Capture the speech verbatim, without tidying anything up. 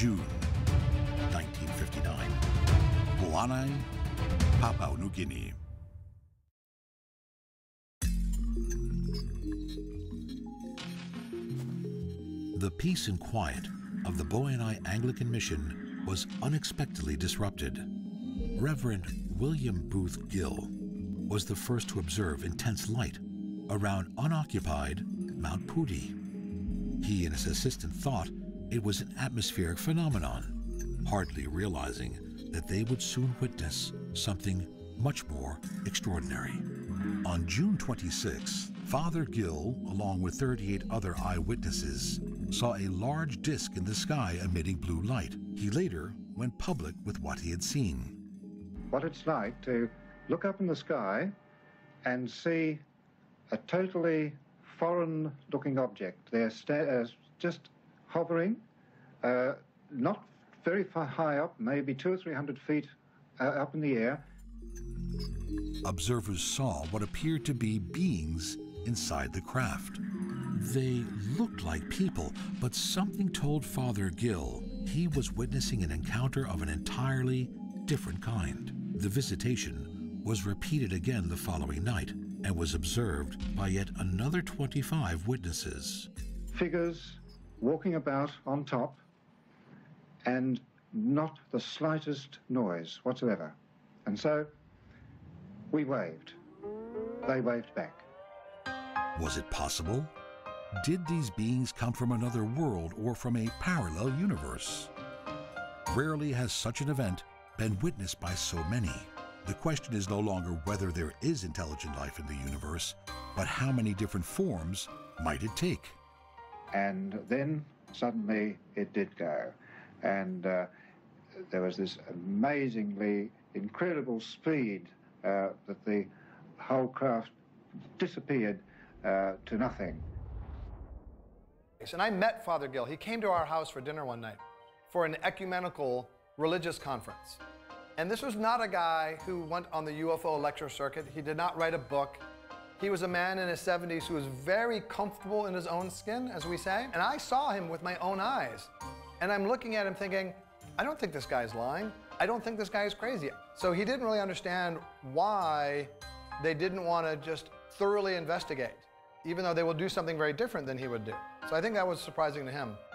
June nineteen fifty-nine. Boanai, Papua New Guinea. The peace and quiet of the Boanai Anglican Mission was unexpectedly disrupted. Reverend William Booth Gill was the first to observe intense light around unoccupied Mount Pudi. He and his assistant thought it was an atmospheric phenomenon, hardly realizing that they would soon witness something much more extraordinary. On June twenty-sixth, Father Gill, along with thirty-eight other eyewitnesses, saw a large disk in the sky emitting blue light. He later went public with what he had seen. What it's like to look up in the sky and see a totally foreign-looking object. They're uh, just hovering, uh, not very far high up, maybe two or three hundred feet uh, up in the air. Observers saw what appeared to be beings inside the craft. They looked like people, but something told Father Gill he was witnessing an encounter of an entirely different kind. The visitation was repeated again the following night and was observed by yet another twenty-five witnesses. Figures walking about on top and not the slightest noise whatsoever. And so we waved. They waved back. Was it possible? Did these beings come from another world or from a parallel universe? Rarely has such an event been witnessed by so many. The question is no longer whether there is intelligent life in the universe, but how many different forms might it take? And then suddenly it did go. And uh, there was this amazingly incredible speed uh, that the whole craft disappeared uh, to nothing. And I met Father Gill. He came to our house for dinner one night for an ecumenical religious conference. And this was not a guy who went on the U F O lecture circuit. He did not write a book. He was a man in his seventies who was very comfortable in his own skin, as we say. And I saw him with my own eyes. And I'm looking at him thinking, I don't think this guy's lying. I don't think this guy is crazy. So he didn't really understand why they didn't want to just thoroughly investigate, even though they will do something very different than he would do. So I think that was surprising to him.